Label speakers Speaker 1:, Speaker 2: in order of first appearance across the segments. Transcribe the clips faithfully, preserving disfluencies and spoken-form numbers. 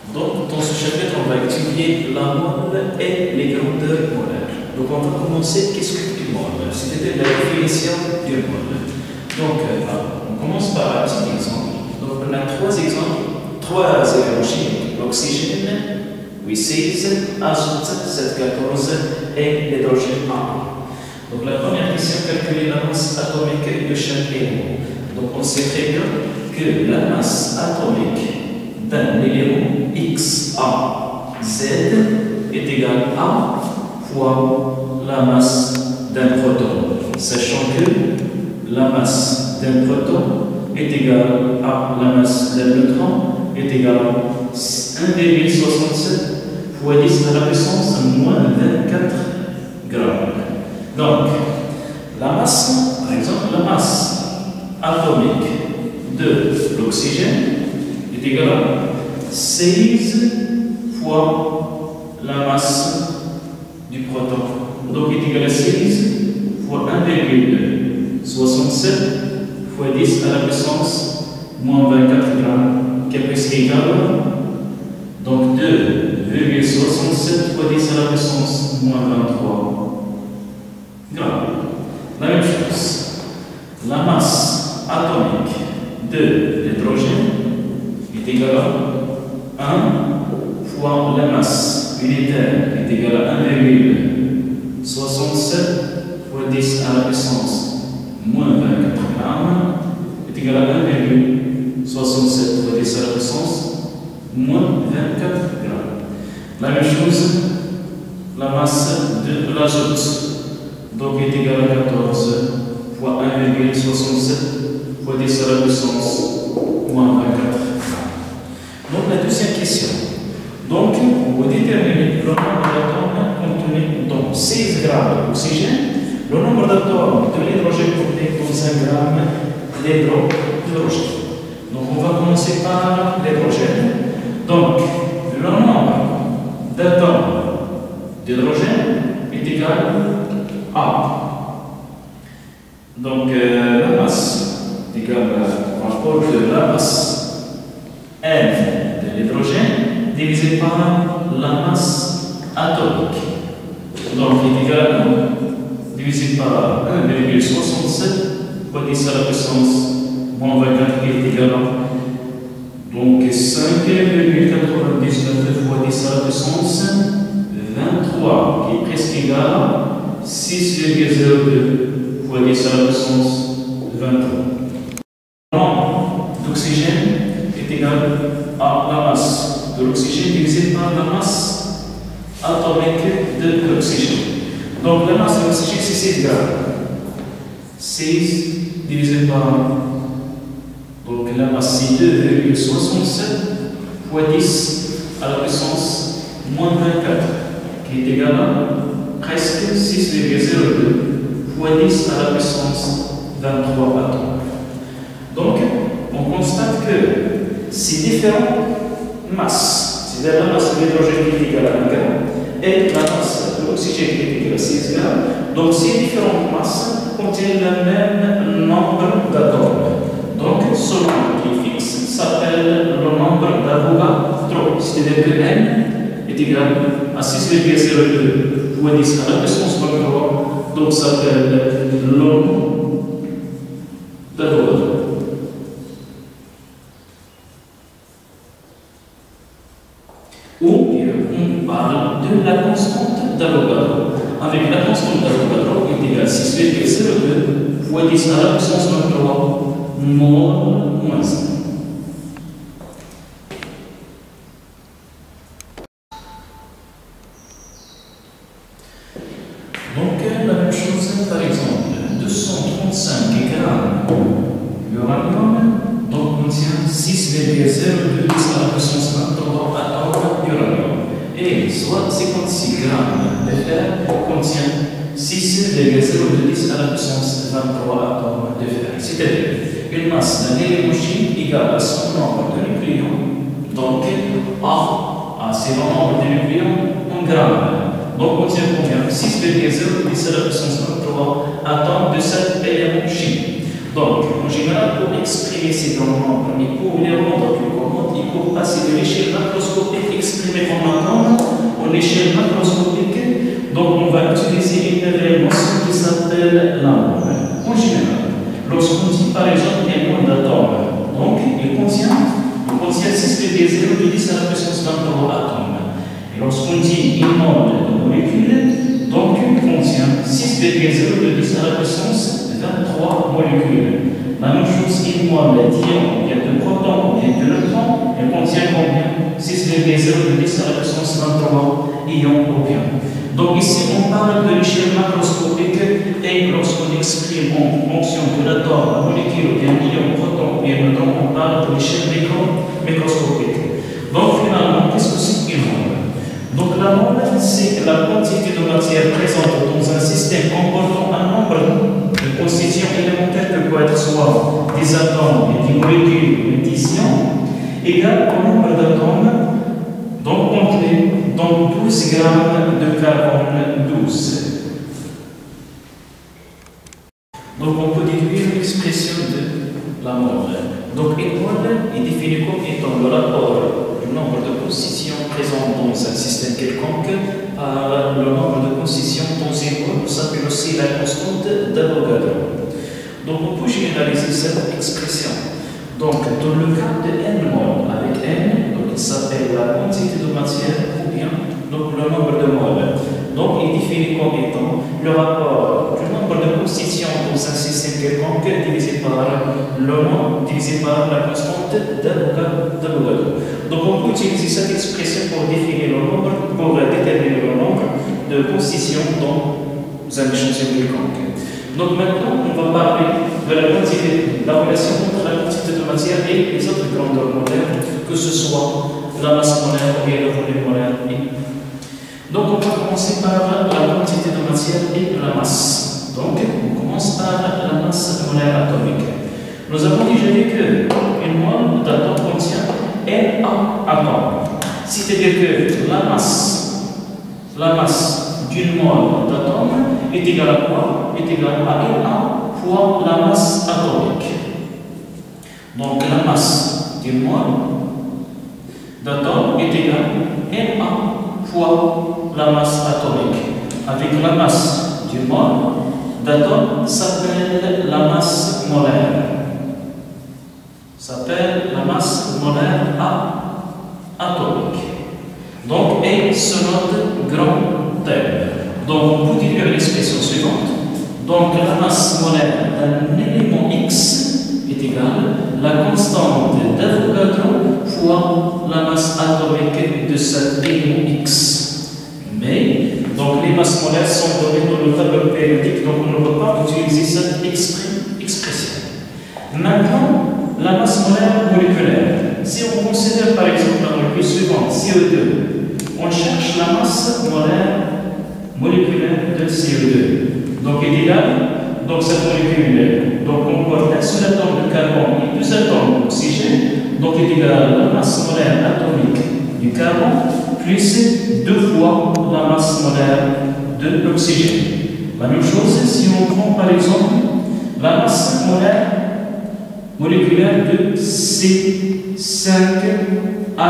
Speaker 1: Donc, dans ce chapitre, on va étudier la mole et les grandeurs molaires. Donc, on va commencer. Qu'est-ce que une mole? C'était la définition d'une mole. Donc, euh, on commence par un petit exemple. Donc, on a trois exemples, trois éléments chimiques: l'oxygène, huit seize, azote, sept quatorze et l'hydrogène un. Donc, la première question, calculer la masse atomique de chaque élément. Donc, on sait très bien que la masse atomique d'un élément X, A, Z est égale à fois la masse d'un proton, sachant que la masse d'un proton est égale à la masse d'un neutron est égale à un virgule soixante-sept fois dix à la puissance moins vingt-quatre grammes. Donc, la masse, par exemple, la masse atomique de l'oxygène est égale à seize fois la masse du proton. Donc, est égal à seize fois un virgule soixante-sept fois dix à la puissance moins vingt-quatre grammes, qui est presque égal. Donc, deux virgule soixante-sept fois dix à la puissance moins vingt-trois grammes. La même chose, la masse atomique de l'hydrogène est égale à un fois la masse unitaire est égale à un virgule soixante-sept fois dix à la puissance moins vingt-quatre grammes est égale à un virgule soixante-sept fois dix à la puissance moins vingt-quatre grammes. La même chose, la masse de l'azote donc est égale à quatorze fois un virgule soixante-sept fois dix à la puissance moins vingt-quatre grammes. Donc la deuxième question. Donc on va déterminer le nombre d'atomes contenus dans seize grammes d'oxygène, le nombre d'atomes de l'hydrogène contenus dans un gramme d'hydrogène. Donc on va commencer par l'hydrogène. Donc le nombre d'atomes d'hydrogène est égal à donc euh, la masse est égale au rapport de la masse N de l'hydrogène divisé par la masse atomique. Donc est égal à divisé par un virgule soixante-sept fois dix à la puissance moins vingt-quatre qui est égal à donc cinq virgule quatre-vingt-dix-neuf fois dix à la puissance vingt-trois qui est presque égal à six virgule zéro deux fois dix à la puissance vingt-trois. Le nombre d'oxygène est égal à la masse de l'oxygène divisé par la masse atomique de l'oxygène. Donc la masse de l'oxygène c'est seize grammes. seize divisé par donc la masse c'est deux virgule soixante-sept fois dix à la puissance moins vingt-quatre qui est égal à presque six virgule zéro deux fois dix à la puissance vingt-trois atomes. Donc, on constate que ces différentes masses, c'est-à-dire la masse de l'hydrogène qui est égale à un gramme et la masse de l'oxygène qui est égale à six grammes, donc ces différentes masses contiennent le même nombre d'atomes. Donc, ce nombre qui est fixe s'appelle le nombre d'Avogadro, c'est-à-dire que N est égal à six virgule zéro deux fois dix à la puissance vingt-trois, donc ça s'appelle le nombre d'Avogadro. Ou on parle de la constante d'Avogadro. Avec la constante d'Avogadro est égale à six virgule zéro deux fois dix à la puissance vingt-trois moins moins un. Donc, la même chose, par exemple, deux cent trente-cinq grammes d'uranium donc contient six virgule zéro deux à la puissance vingt-trois atomes d'uranium. Et soit cinquante-six grammes de fer contient six virgule zéro deux à la puissance vingt-trois atomes de fer. C'est-à-dire une masse d'un élément chimique égale à son nombre de nucléons, donc A, A c'est le nombre de nucléons en grammes. Donc, on tient combien? six virgule zéro dix à la puissance vingt-trois atomes de cet élément chimique. Donc, en général, pour exprimer ces grands nombres et pour les rendre plus communs, il faut passer de l'échelle macroscopique s'exprimer comme atome en échelle macroscopique, donc on va utiliser une réelle notion qui s'appelle la mole. En général, lorsqu'on dit par exemple un mole d'atome, donc il contient, il contient six virgule zéro de dix à la puissance vingt-trois atomes. Et lorsqu'on dit une mole de molécule, donc il contient six virgule zéro de dix à la puissance vingt-trois molécules. La même chose, une mole d'ion, il y a de protons, il y a de neutrons, elle contient combien? six virgule zéro de dix à la puissance vingt-trois ions ou bien. Donc ici, on parle de l'échelle macroscopique et lorsqu'on exprime en fonction de l'atome, la molécule, bien ion, proton, bien neutron, on parle de l'échelle microscopique. Donc finalement, qu'est-ce que c'est qu'une mole? Donc la mole, c'est la quantité de matière présente dans un système comportant un nombre de constituants élémentaires que peut être soit des atomes, des molécules, des ions, égal au nombre d'atomes donc contenus dans douze grammes de carbone douze. Donc on peut déduire l'expression de la mole. Donc une mole est définie comme étant le rapport du nombre de constituants présents dans un système quelconque par le nombre de constituants dans une mole, ça s'appelle aussi la constante d'Avogadro. Donc on peut généraliser cette expression. Donc dans le cas de n mole avec n, donc il s'appelle la quantité de matière ou bien donc le nombre de moles. Donc il est défini comme étant le rapport du nombre de constituants dans un système quelconque divisé par le nombre divisé par la constante d'Avogadro. Donc on peut utiliser cette expression pour définir le nombre, pour déterminer le nombre de constituants dans un échantillon quelconque. Donc maintenant, on va parler de la quantité, la relation entre la quantité de matière et les autres grandeurs molaires, que ce soit la masse molaire ou bien le volume molaire. Donc on va commencer par la quantité de matière et la masse. Donc on commence par la masse molaire atomique. Nous avons déjà dit qu'une mole d'atome contient N atomes. C'est-à-dire que la masse, la masse d'une mole d'atome est égale à quoi? Est égale à N A fois la masse atomique. Donc la masse d'une mole d'atome est égale à N A fois la masse atomique. Avec la masse d'une mole d'atome s'appelle la masse molaire. S'appelle la masse molaire atomique. Donc, et se note grand terme. Donc, on peut déduire l'expression suivante. Donc, la masse molaire d'un élément X est égale à la constante d'Avogadro fois la masse atomique de cet élément X. Mais, donc, les masses molaires sont données dans le tableau périodique, donc on ne peut pas utiliser cette expression. Maintenant, la masse molaire moléculaire. Si on considère par exemple la molécule suivante, C O deux, on cherche la masse molaire moléculaire de C O deux. Donc il est égale, donc cette molécule donc comporte un seul atome de carbone et deux atomes d'oxygène, donc il est égal à la masse molaire atomique du carbone plus deux fois la masse molaire de l'oxygène. La même chose si on prend par exemple la masse molaire moléculaire de C cinq H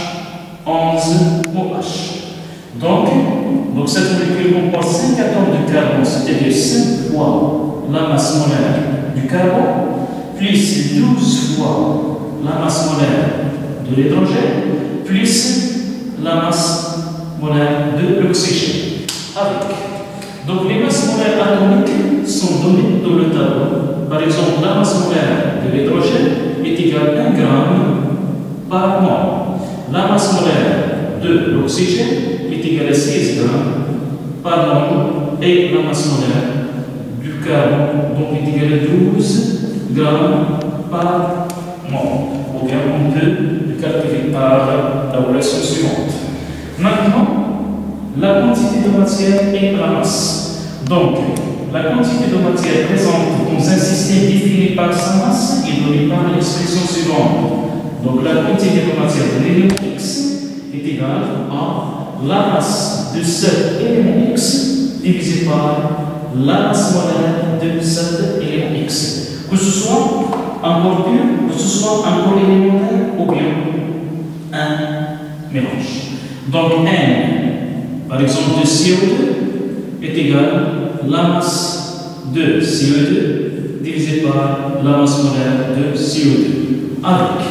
Speaker 1: onze O H. Donc, donc cette molécule comporte cinq atomes de carbone, c'est-à-dire cinq fois la masse molaire du carbone, plus douze fois la masse molaire de l'hydrogène, plus la masse molaire de l'oxygène. Avec. Donc les masses molaires atomiques sont données dans le tableau. Par exemple, la masse molaire de l'hydrogène est égale à un gramme par mole. La masse molaire de l'oxygène est égale à seize grammes par mole et la masse molaire du carbone donc est égale à douze grammes par mole. Ou bien on peut le calculer par la relation suivante. Maintenant, la quantité de matière et la masse. Donc, la quantité de matière présente dans un système défini par sa masse est donnée par l'expression suivante. Donc, la quantité de matière de l'élément X est égale à la masse de cet élément X divisé par la masse molaire de cet élément X. Que ce soit un corps pur, que ce soit un corps élémentaire ou bien un mélange. Donc N, par exemple, de C O deux est égal à la masse de C O deux divisé par la masse molaire de C O deux, avec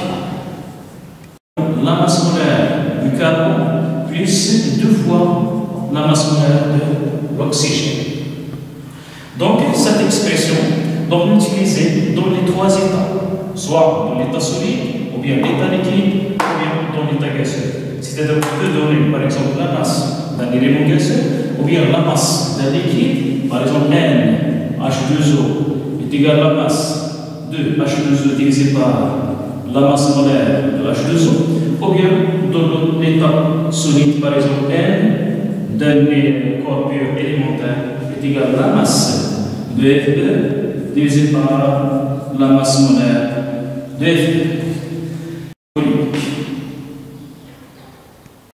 Speaker 1: la masse molaire du carbone plus deux fois la masse molaire de l'oxygène. Donc, cette expression doit l'utiliser dans les trois états, soit dans l'état solide, ou bien l'état liquide, ou bien dans l'état gazeux. C'est-à-dire qu'on peut donner, par exemple, la masse d'un élément gazeux, ou bien la masse d'un liquide, par exemple, N, H deux O, est égal à la masse de H deux O divisé par la masse molaire de H deux O, ou bien dans l'état solide, par exemple, N d'un corps pur élémentaire est égal à la masse de F E divisé par la masse molaire de F E.